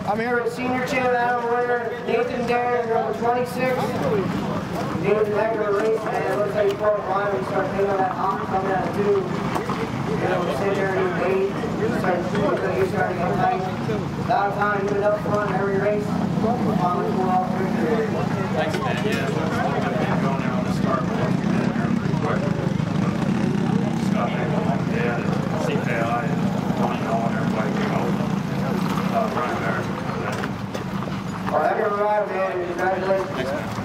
I'm here with senior champ Adam winner Nathan Darren, number 26. Nathan, heck of a race, man. It looks like you broke line when you start thinking of that hop coming out of 2. You know, we're sitting there and you wait. You start to get tight. A lot of time, you went up front every race. Finally pull off victory. Thanks, man. Yeah, I'm going there on the start, but I'm getting there pretty quick. Scott there, mom and dad, and CKI, and Tony Nolan, everybody came over. Right there. Well, heck of a ride, man. Congratulations. Thanks, man.